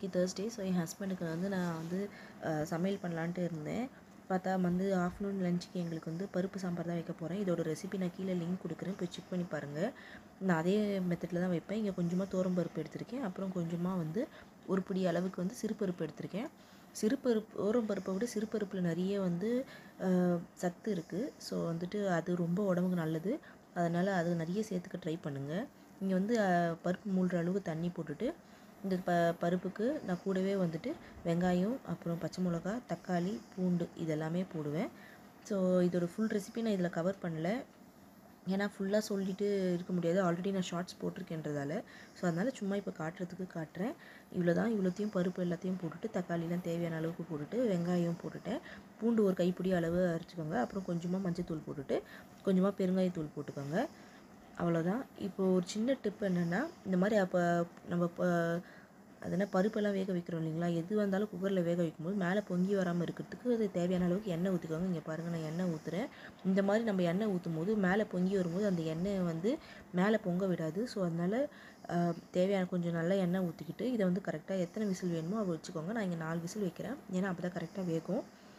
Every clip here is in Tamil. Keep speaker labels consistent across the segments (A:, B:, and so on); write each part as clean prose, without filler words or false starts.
A: Thursday. ஸோ என் ஹஸ்பண்டுக்கு வந்து நான் வந்து சமையல் பண்ணலான்ட்டு இருந்தேன். பார்த்தா வந்து ஆஃப்டர்நூன் லஞ்சுக்கு எங்களுக்கு வந்து பருப்பு சாம்பார் தான் வைக்க போகிறேன். இதோட ரெசிபி நான் கீழே லிங்க் கொடுக்குறேன், போய் செக் பண்ணி பாருங்கள். நான் அதே மெத்தடில் தான் வைப்பேன். இங்கே கொஞ்சமாக பருப்பு எடுத்திருக்கேன், அப்புறம் கொஞ்சமாக வந்து ஒரு பிடி அளவுக்கு வந்து சிறுபருப்பு எடுத்திருக்கேன். பருப்பை விட சிறுபருப்பில் நிறைய வந்து சத்து இருக்குது. ஸோ வந்துட்டு அது ரொம்ப உடம்புக்கு நல்லது. அதனால் அது நிறைய சேர்த்துக்க ட்ரை பண்ணுங்கள். இங்கே வந்து பருப்பு மூழ்கிற அளவுக்கு தண்ணி போட்டுட்டு இந்த பருப்புக்கு நான் கூடவே வந்துட்டு வெங்காயம், அப்புறம் பச்சை மிளகா, தக்காளி, பூண்டு இதெல்லாமே போடுவேன். ஸோ இதோட ஃபுல் ரெசிபி நான் இதில் கவர் பண்ணல, ஏன்னா ஃபுல்லாக சொல்லிட்டு இருக்க முடியாது. ஆல்ரெடி நான் ஷார்ட்ஸ் போட்டிருக்கேன்றதால. ஸோ அதனால் சும்மா இப்போ காட்டுறதுக்கு காட்டுறேன். இவ்வளோத்தையும் பருப்பு எல்லாத்தையும் போட்டுட்டு, தக்காளிலாம் தேவையான அளவுக்கு போட்டுட்டு, வெங்காயம் போட்டுட்டேன். பூண்டு ஒரு கைப்பிடி அளவு அரைச்சிக்கோங்க. அப்புறம் கொஞ்சமாக மஞ்சள்தூள் போட்டுட்டு, கொஞ்சமாக பெருங்காயத்தூள் போட்டுக்கோங்க. அவ்வளோதான். இப்போது ஒரு சின்ன டிப் என்னென்னா, இந்த மாதிரி அப்போ நம்ம அதனால் பருப்பெல்லாம் வேக வைக்கிறோம் இல்லைங்களா, எது வந்தாலும் குக்கரில் வேக வைக்கும்போது மேலே பொங்கி வராமல் இருக்கிறதுக்கு அது தேவையான அளவுக்கு எண்ணெய் ஊற்றிக்கோங்க. இங்கே பாருங்கள், நான் எண்ணெய் ஊற்றுறேன். இந்த மாதிரி நம்ம எண்ணெய் ஊற்றும் போது மேலே பொங்கி வரும்போது அந்த எண்ணெயை வந்து மேலே பொங்க விடாது. ஸோ அதனால் தேவையான கொஞ்சம் நல்லா எண்ணெய் ஊற்றிக்கிட்டு இதை வந்து கரெக்டாக எத்தனை விசில் வேணுமோ அதை வச்சுக்கோங்க. நான் இங்கே 4 விசில் வைக்கிறேன், ஏன்னா அப்போ தான் கரெக்டாக வேகும்.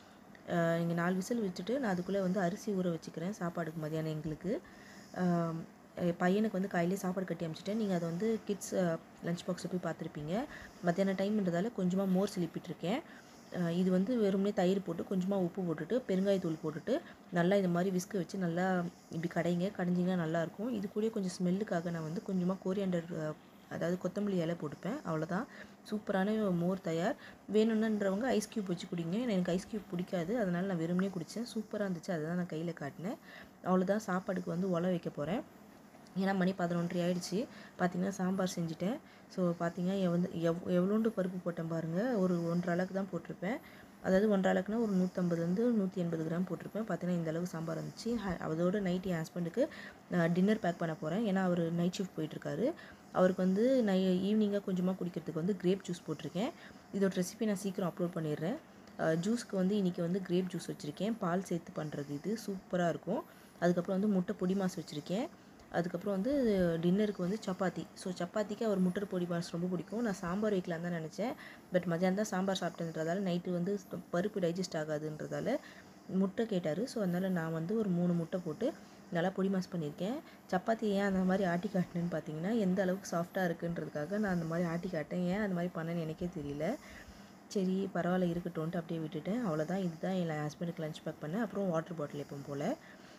A: இங்கே 4 விசில் வச்சுட்டு நான் அதுக்குள்ளே வந்து அரிசி ஊற வச்சுக்கிறேன் சாப்பாடுக்கு மதியானம் எங்களுக்கு. பையனுக்கு வந்து காலையிலே சாப்பாடு கட்டி அனுப்பிச்சிட்டேன். நீங்கள் அதை வந்து கிட்ஸ் லஞ்ச் பாக்ஸில் போய் பார்த்துருப்பீங்க. மத்தியான டைம்ன்றதால கொஞ்சமாக மோர் சிலிப்பிட்டுருக்கேன். இது வந்து வெறுமனே தயிர் போட்டு கொஞ்சமாக உப்பு போட்டுட்டு பெருங்காயத்தூள் போட்டுட்டு நல்லா இந்த மாதிரி விஸ்க வச்சு நல்லா இப்படி கடைஞ்சிங்கன்னா நல்லாயிருக்கும். இது கூட கொஞ்சம் ஸ்மெல்லுக்காக நான் வந்து கொஞ்சமாக கோரியாண்டர், அதாவது கொத்தமல்லி இலை போட்டுப்பேன். அவ்வளோதான், சூப்பரான மோர் தயார். வேணும்ன்றவங்க ஐஸ் க்யூப் வச்சு குடிங்க. எனக்கு ஐஸ் க்யூப் பிடிக்காது, அதனால் நான் வெறுமனே குடித்தேன். சூப்பராக இருந்துச்சு, அதை தான் நான் கையில் காட்டினேன். அவ்வளோதான், சாப்பாடுக்கு வந்து உலை வைக்க போகிறேன். ஏன்னா மணி 11:30 ஆகிடுச்சு. பார்த்திங்கன்னா சாம்பார் செஞ்சுட்டேன். ஸோ பார்த்திங்கன்னா வந்து எவ்வளோண்டு பருப்பு போட்டேன் பாருங்கள். ஒரு 1.5 அளவுக்கு தான் போட்டிருப்பேன். அதாவது 1.5 அளவுக்குனா ஒரு 150 180 கிராம் போட்டிருப்பேன். பார்த்திங்கன்னா இந்த அளவுக்கு சாம்பார் இருந்துச்சு. அதோட நைட் என் ஹஸ்பண்டுக்கு டின்னர் பேக் பண்ண போகிறேன். ஏன்னா அவர் நைட் ஷிஃப்ட் போயிட்டுருக்காரு. அவருக்கு வந்து நான் ஈவினிங்காக கொஞ்சமாக குடிக்கிறதுக்கு வந்து கிரேப் ஜூஸ் போட்டிருக்கேன். இதோட ரெசிபி நான் சீக்கிரம் அப்லோட் பண்ணிடுறேன். ஜூஸ்க்கு வந்து இன்றைக்கி வந்து கிரேப் ஜூஸ் வச்சுருக்கேன், பால் சேர்த்து பண்ணுறது. இது சூப்பராக இருக்கும். அதுக்கப்புறம் வந்து முட்டை பொடி மாஸ் வச்சுருக்கேன். அதுக்கப்புறம் வந்து டின்னருக்கு வந்து சப்பாத்தி. ஸோ சப்பாத்திக்கு அவர் முட்டை பொடி மாஸ் ரொம்ப பிடிக்கும். நான் சாம்பார் வைக்கலான்னு தான் நினச்சேன், பட் மதியானம் தான் சாம்பார் சாப்பிட்டதுன்றதால நைட்டு வந்து பருப்பு டைஜஸ்ட் ஆகாதுன்றதால முட்டை கேட்டார். ஸோ அதனால் நான் வந்து ஒரு 3 முட்டை போட்டு நல்லா பொடி மாஸ் பண்ணியிருக்கேன். சப்பாத்தி ஏன் அந்த மாதிரி ஆட்டி காட்டினேன்னு பார்த்தீங்கன்னா, எந்த அளவுக்கு சாஃப்டாக இருக்குன்றதுக்காக நான் அந்த மாதிரி ஆட்டி காட்டேன். ஏன் அந்த மாதிரி பண்ணேன்னு எனக்கே தெரியல. சரி பரவாயில்ல இருக்கட்டும்ன்ட்டு அப்படியே விட்டுட்டேன். அவ்வளோதான், இதுதான் என் ஹஸ்பண்டுக்கு லஞ்ச் பேக் பண்ணேன். அப்புறம் வாட்டர் பாட்டில் எப்பவும் போல்.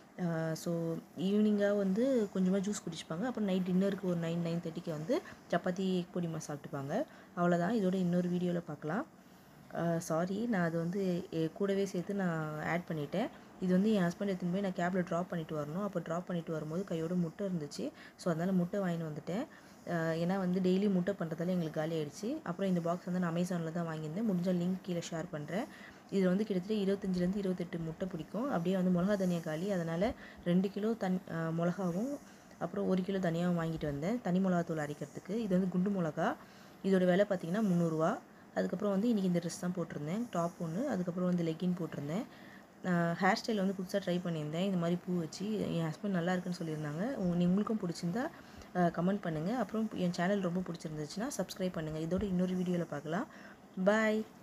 A: ஸோ ஈவினிங்காக வந்து கொஞ்சமாக ஜூஸ் குடிச்சுப்பாங்க. அப்புறம் நைட் டின்னருக்கு ஒரு 9-9:30க்கு வந்து சப்பாத்தி பொடி மாஸ் சாப்பிட்டுப்பாங்க. அவ்வளோதான், இதோட இன்னொரு வீடியோவில் பார்க்கலாம். சாரி, நான் அது வந்து கூடவே சேர்த்து நான் ஆட் பண்ணிட்டேன். இது வந்து என் ஹஸ்பண்ட் எடுத்துன்னு போய் நான் கேபில் ட்ராப் பண்ணிவிட்டு வரணும். அப்போ ட்ராப் பண்ணிவிட்டு வரும்போது கையோட முட்டை இருந்துச்சு. ஸோ அதனால் முட்டை வாங்கிட்டு வந்துட்டேன். ஏன்னா வந்து டெய்லி முட்டை பண்ணுறதால எங்களுக்கு காலி ஆகிடுச்சு. அப்புறம் இந்த பாக்ஸ் வந்து நான் அமேசானில் தான் வாங்கியிருந்தேன். முடிஞ்ச லிங்க் கீழே ஷேர் பண்ணுறேன். இது வந்து கிட்டத்தட்ட 25-28 முட்டை பிடிக்கும். அப்படியே வந்து மிளகா தனியாக காலி, அதனால் 2 கிலோ மிளகாவும் அப்புறம் 1 கிலோ தனியாகவும் வாங்கிட்டு வந்தேன், தனி மிளகாத்தூள் அரைக்கிறதுக்கு. இது வந்து குண்டு மிளகா. இதோட விலை பார்த்திங்கன்னா 300 ரூபா. அதுக்கப்புறம் வந்து இன்றைக்கி இந்த ட்ரெஸ் தான் போட்டிருந்தேன், டாப் ஒன்று. அதுக்கப்புறம் வந்து லெக்கின் போட்டிருந்தேன். ஹேர் ஸ்டைல் வந்து புதுசாக ட்ரை பண்ணியிருந்தேன், இந்த மாதிரி பூ வச்சு. என் ஹஸ்பண்ட் நல்லா இருக்குன்னு சொல்லியிருந்தாங்க. உங்களுக்கும் பிடிச்சிருந்தா கமெண்ட் பண்ணுங்கள். அப்புறம் என் சேனல் ரொம்ப பிடிச்சிருந்துச்சுன்னா சப்ஸ்கிரைப் பண்ணுங்கள். இதோட இன்னொரு வீடியோவில் பார்க்கலாம். பாய்.